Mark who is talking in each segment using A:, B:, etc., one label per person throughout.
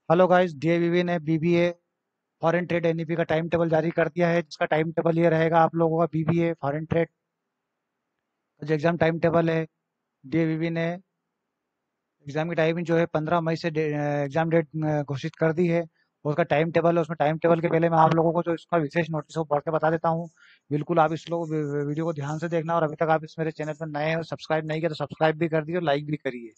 A: Hello guys, DAVV ने BBA foreign trade NEP का time table जारी कर दिया है, जिसका टाइम टेबल ये रहेगा आप लोगों का। बीबीए फॉरेन ट्रेड जो एग्जाम टाइम टेबल है, डीएवीवी ने एग्जाम की टाइमिंग जो है 15 मई से एग्जाम डेट घोषित कर दी है। और उसका टाइम टेबल है, उसमें टाइम टेबल के पहले मैं आप लोगों को जो इसका विशेष नोटिस है वो पढ़ के बता देता हूँ। बिल्कुल आप इस लोग वीडियो को ध्यान से देखना, और अभी तक आप इस मेरे चैनल पर नए हैं और सब्सक्राइब नहीं किया तो सब्सक्राइब भी कर दिए और लाइक भी करिए।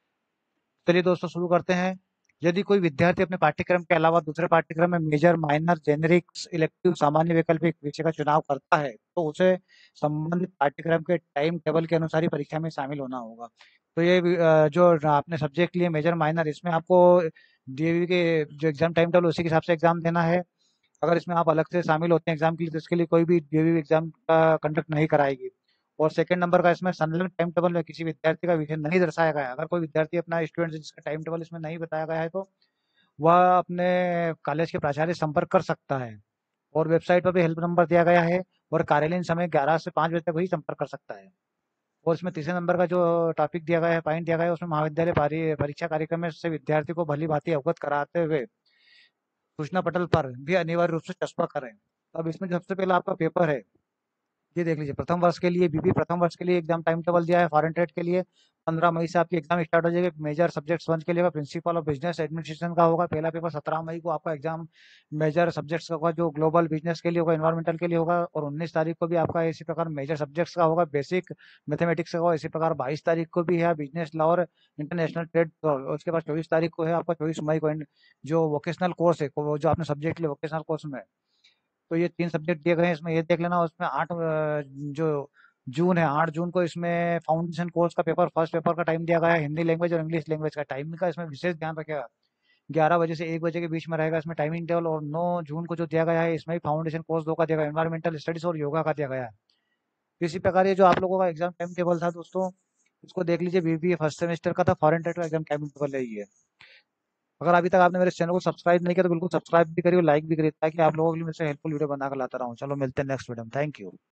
A: चलिए दोस्तों, शुरू करते हैं। यदि कोई विद्यार्थी अपने पाठ्यक्रम के अलावा दूसरे पाठ्यक्रम में मेजर, माइनर, जेनेरिक्स, इलेक्टिव, सामान्य, वैकल्पिक विषय का चुनाव करता है तो उसे संबंधित पाठ्यक्रम के टाइम टेबल के अनुसार ही परीक्षा में शामिल होना होगा। तो ये जो आपने सब्जेक्ट लिए मेजर, माइनर, इसमें आपको डीएवी के जो एग्जाम टाइम टेबल उसी के हिसाब से एग्जाम देना है। अगर इसमें आप अलग से शामिल होते हैं एग्जाम के लिए तो इसके लिए कोई भी डीएवी एग्जाम का कंडक्ट नहीं कराएगी। और सेकंड नंबर का, इसमें संलग्न टाइम टेबल में किसी विद्यार्थी का विषय नहीं दर्शाया गया है। अगर कोई विद्यार्थी अपना स्टूडेंट जिसका टाइम टेबल इसमें नहीं बताया गया है तो वह अपने कॉलेज के प्राचार्य से संपर्क कर सकता है। और वेबसाइट पर भी हेल्प नंबर दिया गया है। और कार्यालयीन समय 11 से 5 बजे तक वही संपर्क कर सकता है। और इसमें तीसरे नंबर का जो टॉपिक दिया गया है, पॉइंट दिया गया है, उसमें महाविद्यालय परीक्षा कार्यक्रम में से विद्यार्थी को भली भांति अवगत कराते हुए सूचना पटल पर भी अनिवार्य रूप से चस्पा करें। अब इसमें सबसे पहला आपका पेपर है, ये देख लीजिए। प्रथम वर्ष के लिए बीबी प्रथम वर्ष के लिए एग्जाम टाइम टेबल दिया है। फॉरेन ट्रेड के लिए 15 मई से आपकी एग्जाम स्टार्ट हो जाएगी। मेजर सब्जेक्ट्स 1 के लिए प्रिंसिपल ऑफ बिजनेस एडमिनिस्ट्रेशन का होगा। पहला पेपर 17 मई को आपका एग्जाम मेजर सब्जेक्ट्स का होगा, जो ग्लोबल बिजनेस के लिए होगा, एनवायरमेंटल के लिए होगा। और 19 तारीख को भी आपका इसी प्रकार मेजर सब्जेक्ट्स का होगा, बेसिक मैथमेटिक्स का होगा। इसी प्रकार 22 तारीख को भी है बिजनेस लॉ और इंटरनेशनल ट्रेड। और उसके बाद 24 तारीख को है आपका, 24 मई को जो वोकेशनल कोर्स है, जो आपने सब्जेक्ट लिया वोकेशनल कोर्स में। तो ये 3 सब्जेक्ट दिए गए हैं, इसमें ये देख लेना। उसमें 8 जो जून है, 8 जून को इसमें फाउंडेशन कोर्स का पेपर, फर्स्ट पेपर का टाइम दिया गया है। हिंदी लैंग्वेज और इंग्लिश लैंग्वेज का टाइमिंग का इसमें विशेष ध्यान रखेगा। 11 बजे से 1 बजे के बीच में रहेगा इसमें टाइमिंग टेबल। और 9 जून को जो दिया गया है, इसमें भी फाउंडेशन कोर्स 2 का दिया गया है, एनवायरमेंटल स्टडीज और योगा का दिया गया है। इसी प्रकार ये जो आप लोगों का एग्जाम टाइम टेबल था दोस्तों, इसको देख लीजिए। बीबीए फर्स्ट सेमेस्टर का था, फॉरेन ट्रेड का एग्जाम टाइम टेबल यही है। अगर अभी तक आपने मेरे चैनल को सब्सक्राइब नहीं किया तो बिल्कुल सब्सक्राइब भी करिए, लाइक भी करिए, ताकि आप लोगों के लिए मेरे से हेल्पफुल वीडियो बनाकर लाता रहूं। चलो मिलते हैं नेक्स्ट वीडियो में। Thank you.